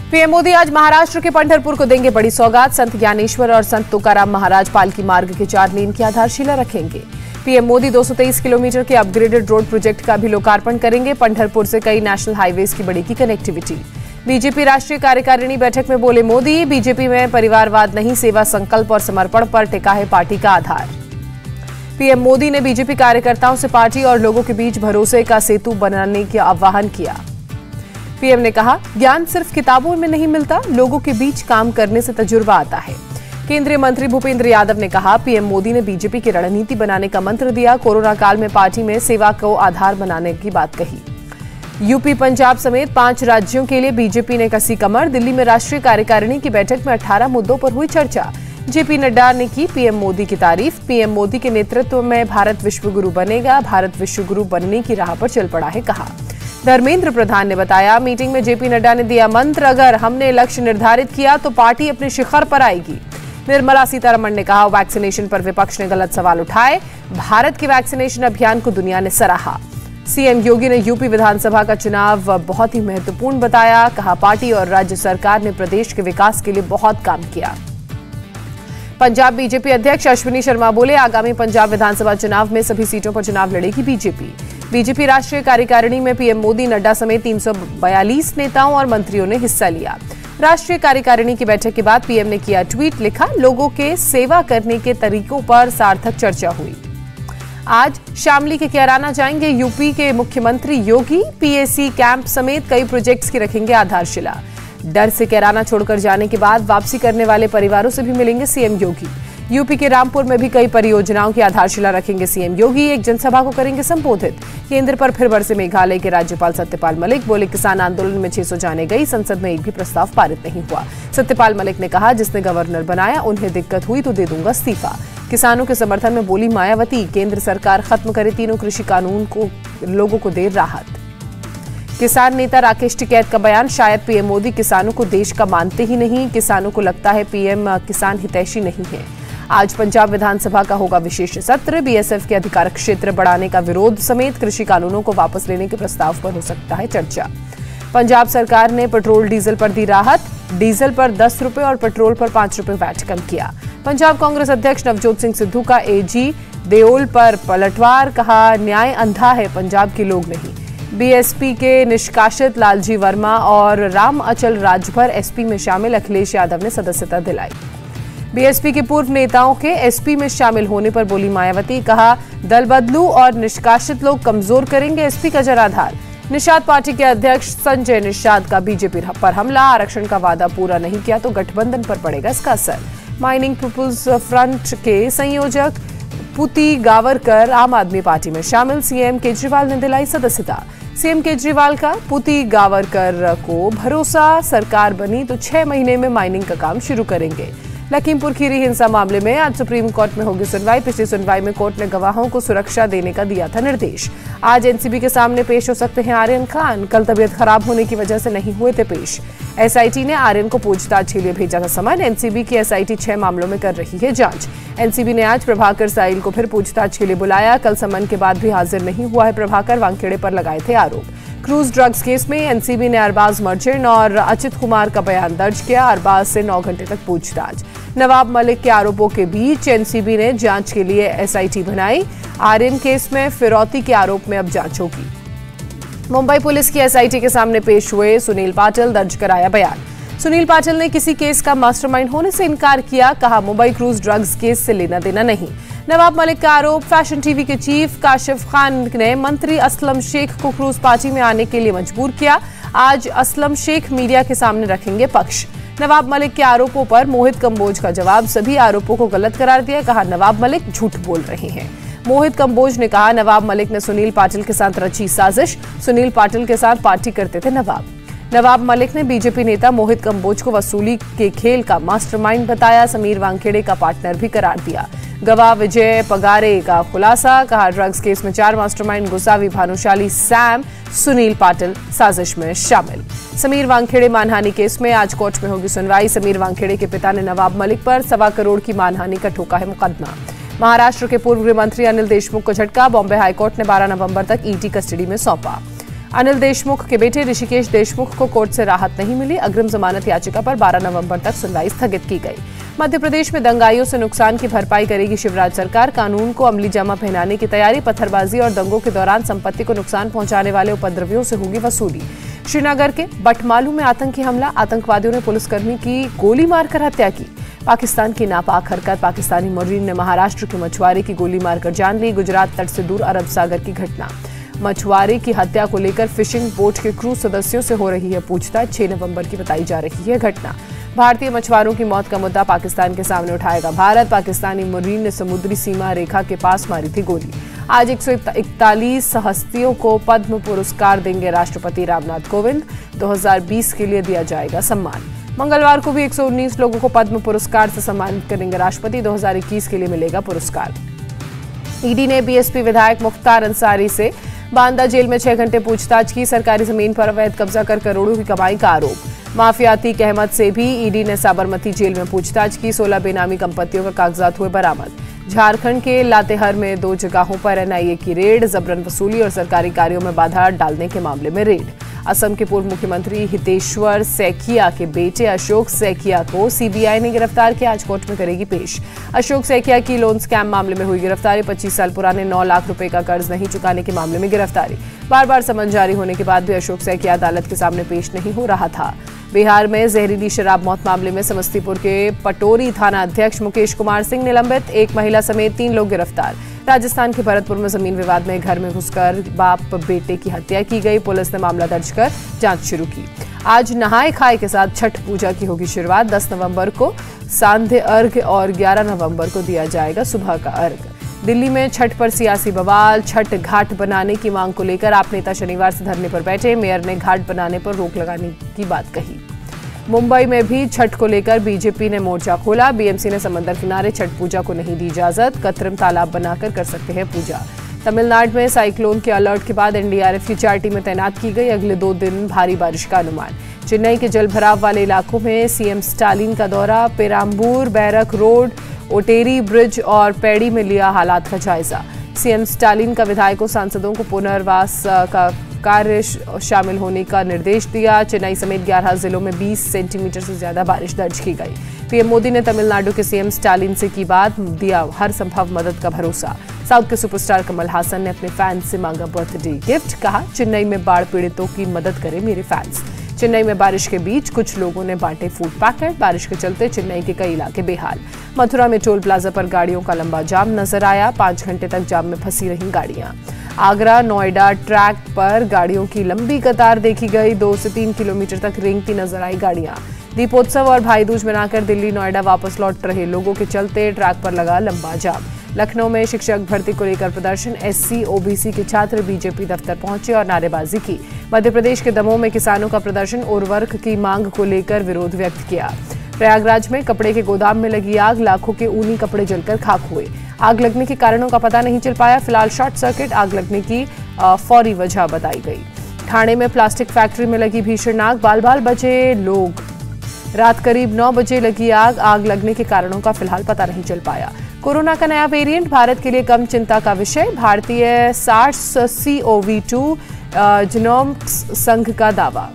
PM Modi आज महाराष्ट्र के पंढरपुर को देंगे बड़ी सौगात। संत ज्ञानेश्वर और संत तुकाराम महाराज पालकी मार्ग के 4 लेन की आधारशिला रखेंगे। पीएम मोदी 223 किलोमीटर के अपग्रेडेड रोड प्रोजेक्ट का भी लोकार्पण करेंगे। पंढरपुर से कई नेशनल हाईवेज की बढ़ेगी कनेक्टिविटी। बीजेपी राष्ट्रीय कार्यकारिणी बैठक में बोले मोदी, बीजेपी में परिवारवाद नहीं, सेवा संकल्प और समर्पण पर टिका है पार्टी का आधार। पीएम मोदी ने बीजेपी कार्यकर्ताओं से पार्टी और लोगों के बीच भरोसे का सेतु बनाने का आह्वान किया। पीएम ने कहा, ज्ञान सिर्फ किताबों में नहीं मिलता, लोगों के बीच काम करने से तजुर्बा आता है। केंद्रीय मंत्री भूपेंद्र यादव ने कहा, पीएम मोदी ने बीजेपी की रणनीति बनाने का मंत्र दिया। कोरोना काल में पार्टी में सेवा को आधार बनाने की बात कही। यूपी, पंजाब समेत 5 राज्यों के लिए बीजेपी ने कसी कमर। दिल्ली में राष्ट्रीय कार्यकारिणी की बैठक में 18 मुद्दों पर हुई चर्चा। जेपी नड्डा ने की पीएम मोदी की तारीफ। पीएम मोदी के नेतृत्व में भारत विश्वगुरु बनेगा, भारत विश्वगुरु बनने की राह पर चल पड़ा है, कहा। धर्मेंद्र प्रधान ने बताया, मीटिंग में जेपी नड्डा ने दिया मंत्र, अगर हमने लक्ष्य निर्धारित किया तो पार्टी अपने शिखर पर आएगी। निर्मला सीतारमण ने कहा, वैक्सीनेशन पर विपक्ष ने गलत सवाल उठाए। भारत के वैक्सीनेशन अभियान को दुनिया ने सराहा। सीएम योगी ने यूपी विधानसभा का चुनाव बहुत ही महत्वपूर्ण बताया। कहा, पार्टी और राज्य सरकार ने प्रदेश के विकास के लिए बहुत काम किया। पंजाब बीजेपी अध्यक्ष अश्विनी शर्मा बोले, आगामी पंजाब विधानसभा चुनाव में सभी सीटों पर चुनाव लड़ेगी बीजेपी। बीजेपी राष्ट्रीय कार्यकारिणी में पीएम मोदी, नड्डा समेत 342 नेताओं और मंत्रियों ने हिस्सा लिया। राष्ट्रीय कार्यकारिणी की बैठक के बाद पीएम ने किया ट्वीट, लिखा, लोगों के सेवा करने के तरीकों पर सार्थक चर्चा हुई। आज शामली के कैराना जाएंगे यूपी के मुख्यमंत्री योगी। पीएसी कैंप समेत कई प्रोजेक्ट्स की रखेंगे आधारशिला। डर से कैराना छोड़कर जाने के बाद वापसी करने वाले परिवारों से भी मिलेंगे सीएम योगी। यूपी के रामपुर में भी कई परियोजनाओं की आधारशिला रखेंगे सीएम योगी। एक जनसभा को करेंगे संबोधित। केंद्र पर फिर बरसे मेघालय के राज्यपाल सत्यपाल मलिक। बोले, किसान आंदोलन में 600 जाने गई, संसद में एक भी प्रस्ताव पारित नहीं हुआ। सत्यपाल मलिक ने कहा, जिसने गवर्नर बनाया उन्हें दिक्कत हुई तो दे दूंगा इस्तीफा। किसानों के समर्थन में बोली मायावती, केंद्र सरकार खत्म करे तीनों कृषि कानून को, लोगों को दे राहत। किसान नेता राकेश टिकैत का बयान, शायद पीएम मोदी किसानों को देश का मानते ही नहीं, किसानों को लगता है पीएम किसान हितैषी नहीं है। आज पंजाब विधानसभा का होगा विशेष सत्र। बीएसएफ के अधिकार क्षेत्र बढ़ाने का विरोध समेत कृषि कानूनों को वापस लेने के प्रस्ताव पर हो सकता है चर्चा। पंजाब सरकार ने पेट्रोल डीजल पर दी राहत। डीजल पर 10 रुपए और पेट्रोल पर 5 रुपए वैट कम किया। पंजाब कांग्रेस अध्यक्ष नवजोत सिंह सिद्धू का एजी देओल पर पलटवार, कहा, न्याय अंधा है, पंजाब के लोग नहीं। बीएसपी के निष्कासित लालजी वर्मा और राम अचल राजभर एसपी में शामिल। अखिलेश यादव ने सदस्यता दिलाई। बीएसपी के पूर्व नेताओं के एसपी में शामिल होने पर बोली मायावती, कहा, दल बदलू और निष्कासित लोग कमजोर करेंगे एसपी का जनाधार। निषाद पार्टी के अध्यक्ष संजय निषाद का बीजेपी पर हमला, आरक्षण का वादा पूरा नहीं किया तो गठबंधन पर पड़ेगा इसका असर। माइनिंग पीपुल्स फ्रंट के संयोजक पुती गावरकर आम आदमी पार्टी में शामिल। सीएम केजरीवाल ने दिलाई सदस्यता। सीएम केजरीवाल का पुती गावरकर को भरोसा, सरकार बनी तो 6 महीने में माइनिंग का काम शुरू करेंगे। लखीमपुर खीरी हिंसा मामले में आज सुप्रीम कोर्ट में होगी सुनवाई। पिछली सुनवाई में कोर्ट ने गवाहों को सुरक्षा देने का दिया था निर्देश। आज एनसीबी के सामने पेश हो सकते हैं आर्यन खान। कल तबीयत खराब होने की वजह से नहीं हुए थे पेश। एसआईटी ने आर्यन को पूछताछ के लिए भेजा था समन। एनसीबी की एसआईटी 6 मामलों में कर रही है जांच। एनसीबी ने आज प्रभाकर साहिल को फिर पूछताछ के लिए बुलाया। कल समन के बाद भी हाजिर नहीं हुआ है प्रभाकर। वानखेड़े पर लगाए थे आरोप। क्रूज ड्रग्स केस में एनसीबी ने अरबाज मर्चेंट और अचित कुमार का बयान दर्ज किया। अरबाज से 9 घंटे तक पूछताछ। नवाब मलिक के आरोपों के बीच एनसीबी ने जांच के लिए एसआईटी बनाई। आर्यन केस में फिरौती के आरोप में अब जांच होगी। मुंबई पुलिस की एसआईटी के सामने पेश हुए सुनील पाटिल, दर्ज कराया बयान। सुनील पाटिल ने किसी केस का मास्टरमाइंड होने से इनकार किया। कहा, मुंबई क्रूज ड्रग्स केस से लेना देना नहीं। नवाब मलिक का आरोप, फैशन टीवी के चीफ काशिफ खान ने मंत्री असलम शेख को क्रूज पार्टी में आने के लिए मजबूर किया। आज असलम शेख मीडिया के सामने रखेंगे पक्ष। नवाब मलिक के आरोपों पर मोहित कंबोज का जवाब, सभी आरोपों को गलत करार दिया। कहा, नवाब मलिक झूठ बोल रहे हैं। मोहित कंबोज ने कहा, नवाब मलिक ने सुनील पाटिल के साथ रची साजिश। सुनील पाटिल के साथ पार्टी करते थे नवाब मलिक ने बीजेपी नेता मोहित कंबोज को वसूली के खेल का मास्टरमाइंड बताया। समीर वानखेड़े का पार्टनर भी करार दिया। गवाह विजय पगारे का खुलासा, कहा, ड्रग्स केस में 4 मास्टरमाइंड गुसावी, भानुशाली, सैम, सुनील पाटिल साजिश में शामिल। समीर वानखेड़े मानहानि केस में आज कोर्ट में होगी सुनवाई। समीर वानखेड़े के पिता ने नवाब मलिक पर 1.25 करोड़ की मानहानि का ठोका है मुकदमा। महाराष्ट्र के पूर्व गृह मंत्री अनिल देशमुख को झटका। बॉम्बे हाईकोर्ट ने 12 नवंबर तक ईडी कस्टडी में सौंपा। अनिल देशमुख के बेटे ऋषिकेश देशमुख को कोर्ट से राहत नहीं मिली। अग्रिम जमानत याचिका पर 12 नवंबर तक सुनवाई स्थगित की गई। मध्य प्रदेश में दंगाइयों से नुकसान की भरपाई करेगी शिवराज सरकार। कानून को अमली जामा पहनाने की तैयारी। पत्थरबाजी और दंगों के दौरान संपत्ति को नुकसान पहुंचाने वाले उपद्रवियों से होगी वसूली। श्रीनगर के बटमालू में आतंकी हमला। आतंकवादियों ने पुलिसकर्मी की गोली मारकर हत्या की। पाकिस्तान की नापाक हरकत। पाकिस्तानी मरीन ने महाराष्ट्र के मछुआरे की गोली मारकर जान ली। गुजरात तट से दूर अरब सागर की घटना। मछुआरे की हत्या को लेकर फिशिंग बोट के क्रू सदस्यों से हो रही है पूछताछ। 6 नवंबर की बताई जा रही है घटना। भारतीय मछुआरों की मौत का मुद्दा पाकिस्तान के सामने उठाएगा भारत। पाकिस्तानी मरीन ने समुद्री सीमा रेखा के पास मारी थी गोली। आज 141 हस्तियों को पद्म पुरस्कार देंगे राष्ट्रपति रामनाथ कोविंद। 2020 के लिए दिया जाएगा सम्मान। मंगलवार को भी 119 लोगों को पद्म पुरस्कार से सम्मानित करेंगे राष्ट्रपति। 2021 के लिए मिलेगा पुरस्कार। ईडी ने बीएसपी विधायक मुख्तार अंसारी से बांदा जेल में 6 घंटे पूछताछ की। सरकारी जमीन पर अवैध कब्जा कर करोड़ों की कमाई का आरोप। माफिया अतीक अहमद से भी ईडी ने साबरमती जेल में पूछताछ की। 16 बेनामी संपत्तियों का कागजात हुए बरामद। झारखंड के लातेहार में 2 जगहों पर एनआईए की रेड। जबरन वसूली और सरकारी कार्यों में बाधा डालने के मामले में रेड। असम के पूर्व मुख्यमंत्री हितेश्वर सैकिया के बेटे अशोक सैकिया को सीबीआई ने गिरफ्तार किया। आज कोर्ट में करेगी पेश। अशोक सैकिया की लोन स्कैम मामले में हुई गिरफ्तारी। 25 साल पुराने 9 लाख रुपए का कर्ज नहीं चुकाने के मामले में गिरफ्तारी। बार बार समन जारी होने के बाद भी अशोक सैकिया अदालत के सामने पेश नहीं हो रहा था। बिहार में जहरीली शराब मौत मामले में समस्तीपुर के पटोरी थाना अध्यक्ष मुकेश कुमार सिंह निलंबित। 1 महिला समेत 3 लोग गिरफ्तार। राजस्थान के भरतपुर में जमीन विवाद में घर में घुसकर बाप बेटे की हत्या की गई। पुलिस ने मामला दर्ज कर जांच शुरू की। आज नहाय खाए के साथ छठ पूजा की होगी शुरुआत। 10 नवंबर को सांध्य अर्घ्य और 11 नवंबर को दिया जाएगा सुबह का अर्घ्य। दिल्ली में छठ पर सियासी बवाल। छठ घाट बनाने की मांग को लेकर आप नेता शनिवार से धरने पर बैठे। मेयर ने घाट बनाने पर रोक लगाने की बात कही। मुंबई में भी छठ को लेकर बीजेपी ने मोर्चा खोला। बीएमसी ने समंदर किनारे छठ पूजा को नहीं दी इजाजत। कृत्रिम तालाब बनाकर कर सकते हैं पूजा। तमिलनाडु में साइक्लोन के अलर्ट के बाद एनडीआरएफ की 4 टीमें तैनात की गई। अगले 2 दिन भारी बारिश का अनुमान। चेन्नई के जलभराव वाले इलाकों में सीएम स्टालिन का दौरा। Perambur, barrack road, Otteri bridge और पैड़ी में लिया हालात का जायजा। सीएम स्टालिन का विधायकों सांसदों को पुनर्वास का कार्य शामिल होने का निर्देश दिया। चेन्नई समेत 11 जिलों में 20 सेंटीमीटर से ज्यादा बारिश दर्ज की गई। पीएम मोदी ने तमिलनाडु के सीएम स्टालिन से की बात। दिया हर संभव मदद का भरोसा। साउथ के सुपरस्टार कमल हासन ने अपने फैंस से मांगा बर्थडे गिफ्ट। कहा, चेन्नई में बाढ़ पीड़ितों की मदद करें मेरे फैंस। चेन्नई में बारिश के बीच कुछ लोगों ने बांटे फूड पैकेट। बारिश के चलते चेन्नई के कई इलाके बेहाल। मथुरा में टोल प्लाजा पर गाड़ियों का लंबा जाम नजर आया। 5 घंटे तक जाम में फंसी रहीं गाड़ियां। आगरा नोएडा ट्रैक पर गाड़ियों की लंबी कतार देखी गई। 2 से 3 किलोमीटर तक रेंगती नजर आई गाड़ियां। दीपोत्सव और भाई दूज मनाकर दिल्ली नोएडा वापस लौट रहे लोगों के चलते ट्रैक पर लगा लंबा जाम। लखनऊ में शिक्षक भर्ती को लेकर प्रदर्शन। एससी ओबीसी के छात्र बीजेपी दफ्तर पहुंचे और नारेबाजी की। मध्य प्रदेश के दमोह में किसानों का प्रदर्शन। उर्वरक की मांग को लेकर विरोध व्यक्त किया। प्रयागराज में कपड़े के गोदाम में लगी आग। लाखों के ऊनी कपड़े जलकर खाक हुए। आग लगने के कारणों का पता नहीं चल पाया। फिलहाल शॉर्ट सर्किट आग लगने की फौरी वजह बताई गई। ठाणे में प्लास्टिक फैक्ट्री में लगी भीषण आग। बाल बाल बचे लोग। रात करीब 9 बजे लगी आग। आग लगने के कारणों का फिलहाल पता नहीं चल पाया। कोरोना का नया वेरिएंट भारत के लिए कम चिंता का विषय। भारतीय SARS-CoV-2 जीनोमिक्स संघ का दावा।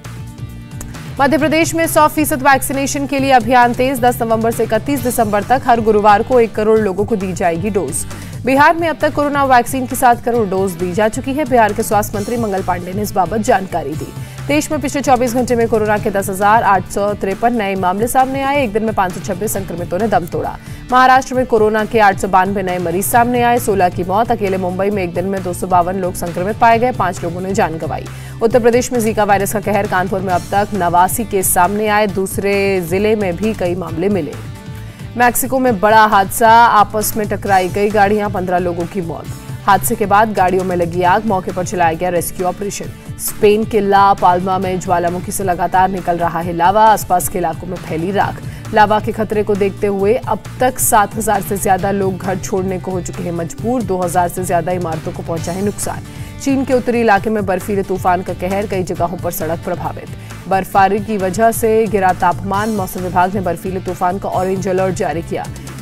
मध्य प्रदेश में 100% वैक्सीनेशन के लिए अभियान तेज। 10 नवंबर से 31 दिसंबर तक हर गुरुवार को 1 करोड़ लोगों को दी जाएगी डोज। बिहार में अब तक कोरोना वैक्सीन की 7 करोड़ डोज दी जा चुकी है। बिहार के स्वास्थ्य मंत्री मंगल पांडे ने इस बाबत जानकारी दी। देश में पिछले 24 घंटे में कोरोना के 10,853 नए मामले सामने आए। एक दिन में 526 संक्रमितों ने दम तोड़ा। महाराष्ट्र में कोरोना के 892 नए मरीज सामने आए। 16 की मौत। अकेले मुंबई में एक दिन में 252 लोग संक्रमित पाए गए। 5 लोगों ने जान गंवाई। उत्तर प्रदेश में जीका वायरस का कहर। कानपुर में अब तक 89 केस सामने आए। दूसरे जिले में भी कई मामले मिले। मैक्सिको में बड़ा हादसा। आपस में टकराई गई गाड़ियां। 15 लोगों की मौत। हादसे के बाद गाड़ियों में लगी आग। मौके पर चलाया गया रेस्क्यू ऑपरेशन। स्पेन के ला पाल्मा में ज्वालामुखी से लगातार निकल रहा है लावा। आसपास के इलाकों में फैली राख। लावा के खतरे को देखते हुए अब तक 7,000 से ज्यादा लोग घर छोड़ने को हो चुके हैं मजबूर। 2,000 से ज्यादा इमारतों को पहुंचा है नुकसान। चीन के उत्तरी इलाके में बर्फीले तूफान का कहर। कई जगहों पर सड़क प्रभावित। बर्फबारी की वजह से गिरा तापमान। मौसम विभाग ने बर्फीले तूफान का ऑरेंज अलर्ट जारी किया।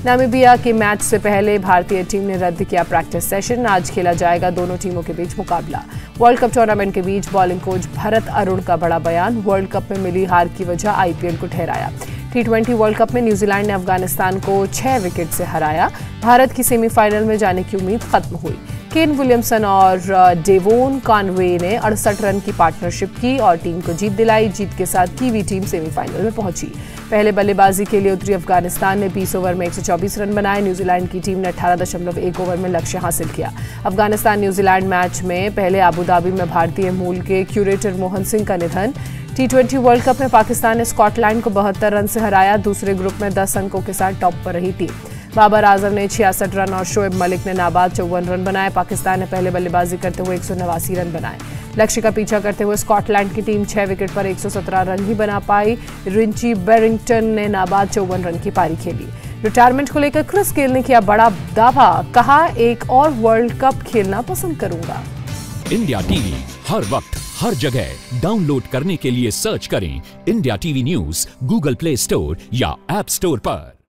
नामीबिया के मैच से पहले भारतीय टीम ने रद्द किया प्रैक्टिस सेशन। आज खेला जाएगा दोनों टीमों के बीच मुकाबला। वर्ल्ड कप टूर्नामेंट के बीच बॉलिंग कोच भरत अरुण का बड़ा बयान। वर्ल्ड कप में मिली हार की वजह आईपीएल को ठहराया। T20 वर्ल्ड कप में न्यूजीलैंड ने अफगानिस्तान को 6 विकेट से हराया। भारत की सेमीफाइनल में जाने की उम्मीद खत्म हुई। केन विलियमसन और डेवोन कॉनवे ने 68 रन की पार्टनरशिप की और टीम को जीत दिलाई। जीत के साथ कीवी टीम सेमीफाइनल में पहुंची। पहले बल्लेबाजी के लिए उतरी अफगानिस्तान ने 20 ओवर में 124 रन बनाए। न्यूजीलैंड की टीम ने 18.1 ओवर में लक्ष्य हासिल किया। अफगानिस्तान न्यूजीलैंड मैच में पहले अबुधाबी में भारतीय मूल के क्यूरेटर मोहन सिंह का निधन। T20 वर्ल्ड कप में पाकिस्तान ने स्कॉटलैंड को 72 रन से हराया। दूसरे ग्रुप में 10 अंकों के साथ टॉप पर रही टीम। बाबर आजम ने 66 रन और शोएब मलिक ने नाबाद 54 रन बनाए। पाकिस्तान ने पहले बल्लेबाजी करते हुए 189 रन बनाए। लक्ष्य का पीछा करते हुए स्कॉटलैंड की टीम 6 विकेट पर 117 रन ही बना पाई। रिंची बैरिंगटन ने नाबाद 54 रन की पारी खेली। रिटायरमेंट को लेकर क्रिस गेल ने किया बड़ा दावा। कहा, एक और वर्ल्ड कप खेलना पसंद करूंगा। इंडिया टीवी हर वक्त हर जगह डाउनलोड करने के लिए सर्च करें India TV news Google Play Store या ऐप स्टोर पर।